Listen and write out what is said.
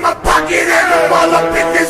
my pocket and I'm all up in this